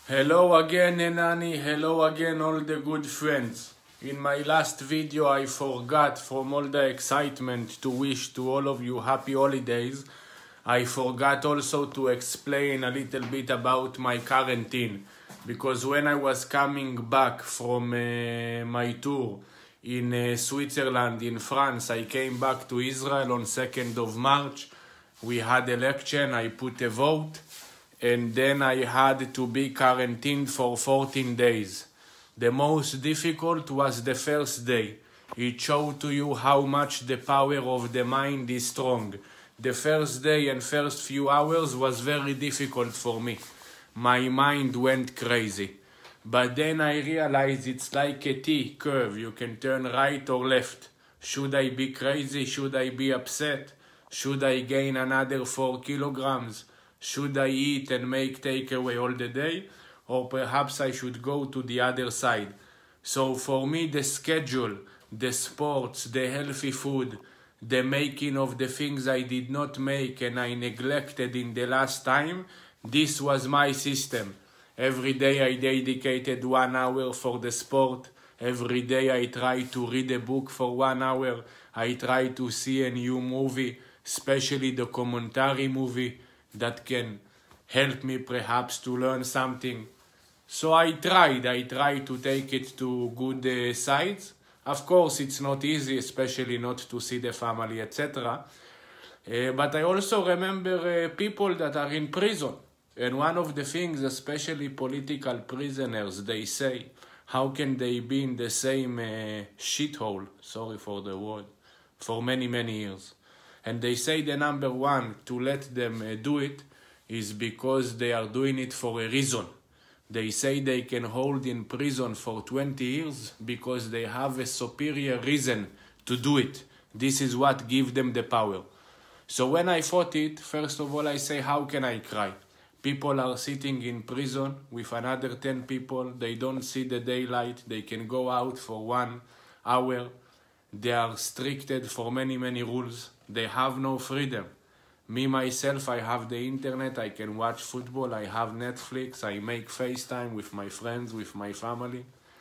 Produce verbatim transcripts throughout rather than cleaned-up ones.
Hello again, Enani. Hello again, all the good friends. In my last video, I forgot, from all the excitement, to wish to all of you happy holidays. I forgot also to explain a little bit about my quarantine, because when I was coming back from uh, my tour in uh, Switzerland, in France, I came back to Israel on second of March. We had election, I put a vote, and then I had to be quarantined for fourteen days. The most difficult was the first day. It showed to you how much the power of the mind is strong. The first day and first few hours was very difficult for me. My mind went crazy. But then I realized it's like a T curve. You can turn right or left. Should I be crazy? Should I be upset? Should I gain another four kilograms? Should I eat and make takeaway all the day? Or perhaps I should go to the other side. So for me, the schedule, the sports, the healthy food, the making of the things I did not make and I neglected in the last time, this was my system. Every day I dedicated one hour for the sport. Every day I tried to read a book for one hour. I tried to see a new movie, especially the commentary movie that can help me perhaps to learn something. So I tried, I tried to take it to good uh, sides. Of course, it's not easy, especially not to see the family, et cetera. Uh, but I also remember uh, people that are in prison. And one of the things, especially political prisoners, they say, how can they be in the same uh, shithole, sorry for the word, for many, many years? And they say the number one to let them uh, do it is because they are doing it for a reason. They say they can hold in prison for twenty years because they have a superior reason to do it. This is what gives them the power. So when I thought it, first of all, I say, how can I cry? People are sitting in prison with another ten people. They don't see the daylight. They can go out for one hour. They are restricted for many, many rules. They have no freedom. Me, myself, I have the internet. I can watch football. I have Netflix. I make FaceTime with my friends, with my family.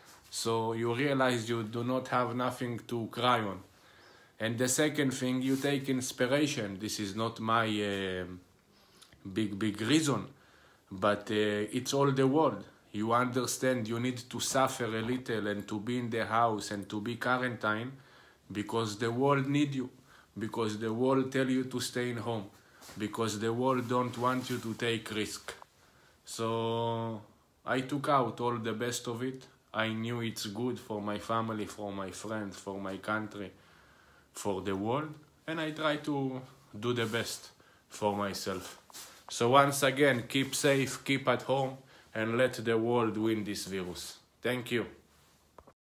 So you realize you do not have nothing to cry on. And the second thing, you take inspiration. This is not my uh, big, big reason, but uh, it's all the world. You understand you need to suffer a little and to be in the house and to be quarantined because the world need you. Because the world tell you to stay in home, because the world don't want you to take risk. So I took out all the best of it. I knew it's good for my family, for my friends, for my country, for the world, and I try to do the best for myself. So once again, keep safe, keep at home, and let the world win this virus. Thank you.